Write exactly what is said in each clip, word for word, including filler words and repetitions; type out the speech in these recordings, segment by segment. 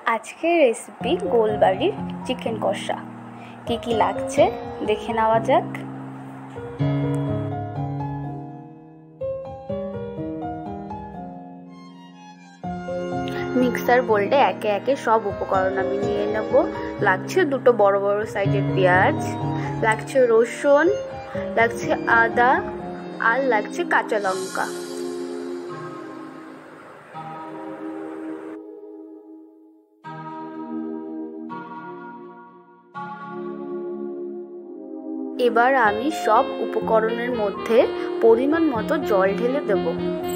আজকের recipe গোলবাড়ির chicken কষা। কি কি লাগছে দেখে নেওয়া যাক। মিক্সার বোলডে একে একে সব উপকরণ আমি নিয়ে নেব। লাগছে দুটো বড় বড় সাইজের পেঁয়াজ, লাগছে রসুন, লাগছে আদা, আর লাগছে কাঁচা লঙ্কা। এবার আমি সব উপকরণের মধ্যে পরিমাণ মতো জল ঢেলে দেব।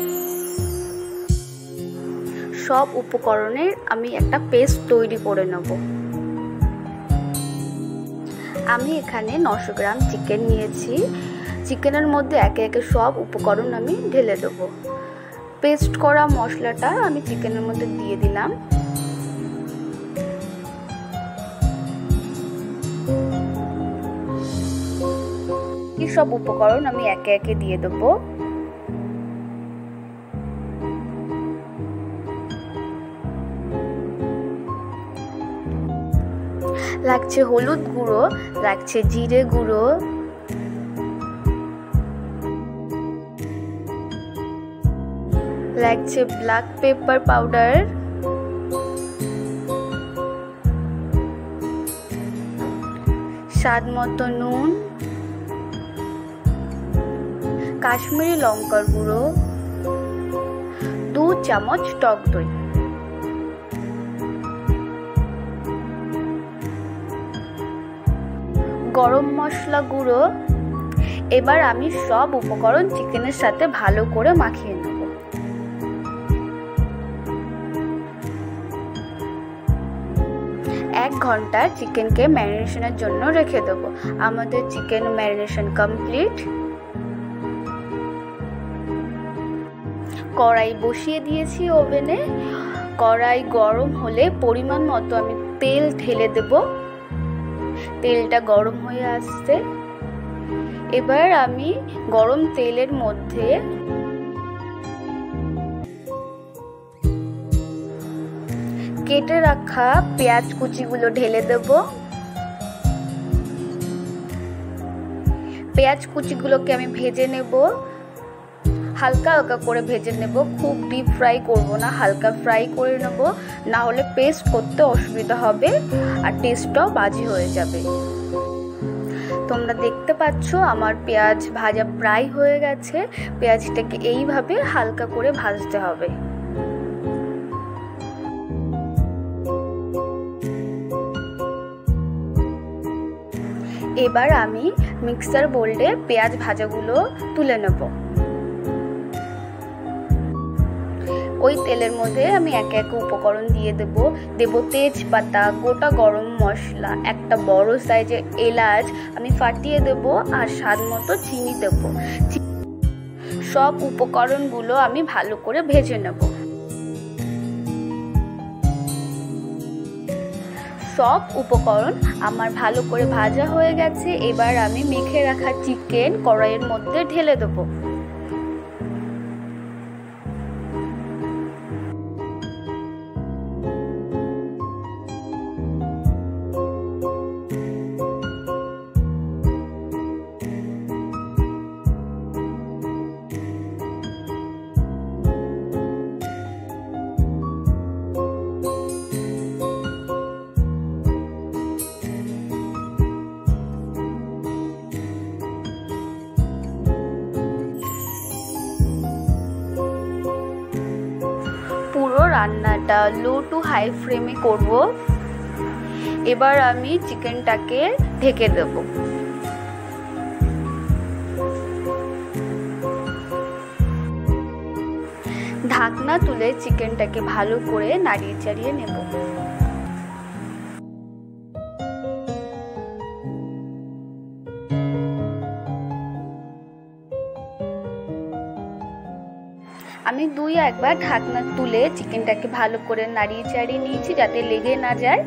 সব উপকরণের আমি একটা পেস্ট তৈরি করে নেব। আমি এখানে নশো গ্রাম চিকেন নিয়েছি। চিকেনের মধ্যে একে একে সব উপকরণ আমি ঢেলে দেব। পেস্ট করা মশলাটা আমি চিকেনের মধ্যে দিয়ে দিলাম। সব উপকরণ আমি একে একে দিয়ে দেব। লাগছে হলুদ গুঁড়ো, লাগছে জিরে গুঁড়ো, লাগছে ব্ল্যাক পেপার পাউডার, স্বাদ মতো নুন, কাশ্মীরি লঙ্কার গুঁড়ো, দু চামচ টক দই। গরম মশলা গুঁড়ো। এবার আমি সব উপকরণ চিকেনের সাথে ভালো করে মাখিয়ে নেব। এক ঘন্টা চিকেনকে ম্যারিনেশনের জন্য রেখে দেব। আমাদের চিকেন ম্যারিনেশন কমপ্লিট। কড়াই বসিয়ে দিয়েছি ওভেনে। কড়াই গরম হলে পরিমাণ মতো আমি তেল ঢেলে দেব। তেলটা গরম হয়ে আসছে। এবার আমি গরম তেলের মধ্যে কেটে রাখা পেঁয়াজ কুচিগুলো ঢেলে দেব। পেঁয়াজ কুচিগুলোকে আমি ভেজে নেব। হালকা হালকা করে ভেজে নেব, খুব ডিপ ফ্রাই করব না, হালকা ফ্রাই করে নেব, না হলে পেস্ট করতে অসুবিধা হবে আর টেস্টটাও বাজে হয়ে যাবে। তোমরা দেখতে পাচ্ছ আমার পেঁয়াজ ভাজা প্রায় হয়ে গেছে। পেঁয়াজটাকে এইভাবে হালকা করে ভাজতে হবে। এবার আমি মিক্সার বোলডে পেঁয়াজ ভাজাগুলো তুলে নেব। ওই তেলের মধ্যে আমি একে একে উপকরণ দিয়ে দেব। দেব তেজপাতা, গোটা গরম মশলা, একটা বড় সাইজের এলাচ আমি ফাটিয়ে দেব, আর স্বাদ মতো চিনি দেব। সব উপকরণগুলো আমি ভালো করে ভেজে নেব। সব উপকরণ আমার ভালো করে ভাজা হয়ে গেছে। এবার আমি মেখে রাখা চিকেন কড়াইয়ের মধ্যে ঢেলে দেব। পুরো রান্নাটা লো টু হাই ফ্লেমে করব। এবার আমি চিকেনটাকে ঢেকে দেব। ঢাকনা তুলে চিকেনটাকে ভালো করে নাড়িয়ে চাড়িয়ে নেব। আমি দুই একবার ঢাকনা তুলে চিকেনটাকে ভালো করে নাড়িয়ে চাড়িয়ে নিয়েছি যাতে লেগে না যায়।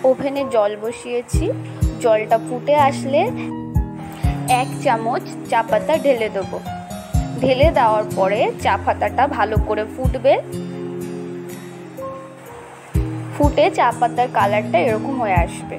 ওভেনে জল বসিয়েছি। জলটা ফুটে আসলে এক চামচ চা পাতা ঢেলে দেবো। ঢেলে দেওয়ার পরে চা পাতাটা ভালো করে ফুটবে। ফুটে চা পাতার কালারটা এরকম হয়ে আসবে।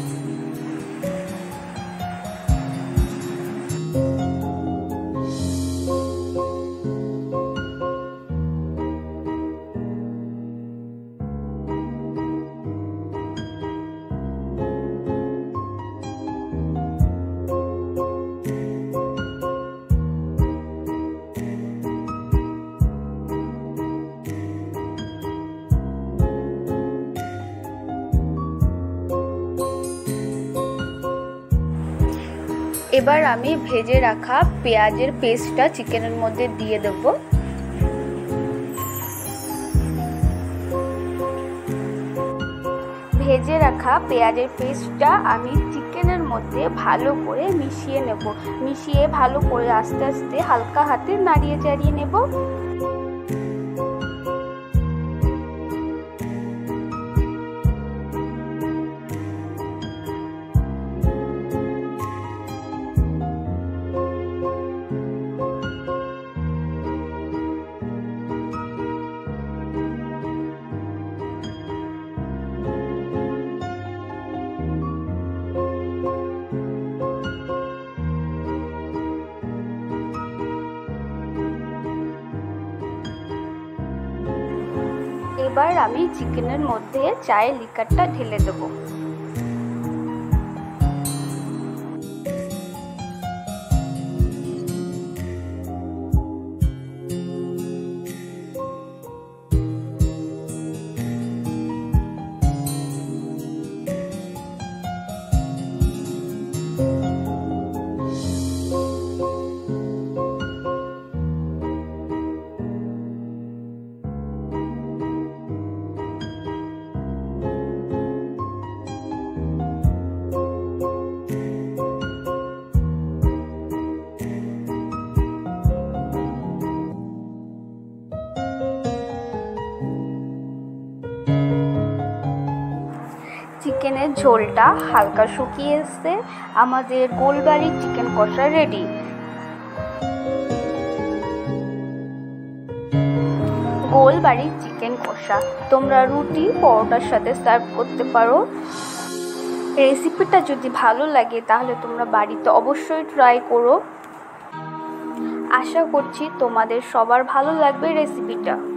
এবার আমি ভেজে রাখা পেঁয়াজের পেস্টটা চিকেনের মধ্যে দিয়ে দেব। ভেজে রাখা পেঁয়াজের পেস্টটা আমি চিকেনের মধ্যে ভালো করে মিশিয়ে নেব। মিশিয়ে ভালো করে আস্তে আস্তে হালকা হাতে নাড়িয়ে চাড়িয়ে নেব। এবার আমি চিকেনের মধ্যে চায়ের লিকারটা ঢেলে দেব। চিকেনের ঝোলটা হালকা শুকিয়ে এসছে। আমাদের গোলবাড়ির চিকেন কষা রেডি। গোলবাড়ির চিকেন কষা তোমরা রুটি পরোটার সাথে সার্ভ করতে পারো। রেসিপিটা যদি ভালো লাগে তাহলে তোমরা বাড়িতে অবশ্যই ট্রাই করো। আশা করছি তোমাদের সবার ভালো লাগবে রেসিপিটা।